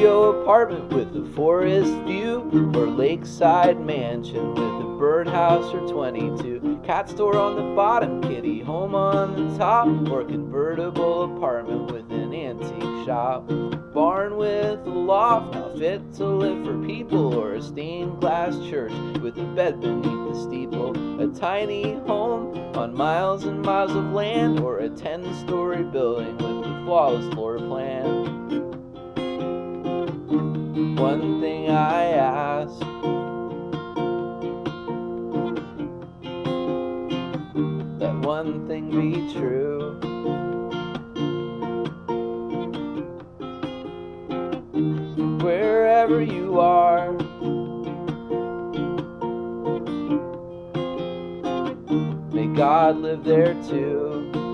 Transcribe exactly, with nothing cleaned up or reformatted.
studio apartment with a forest view, or lakeside mansion with a birdhouse or twenty-two. Cat store on the bottom, kitty home on the top, or convertible apartment with an antique shop. Barn with a loft, not fit to live for people, or a stained glass church with a bed beneath the steeple. A tiny home on miles and miles of land, or a ten-story building with a flawless floor plan. One thing I ask, that one thing be true. Wherever you are, may God live there too.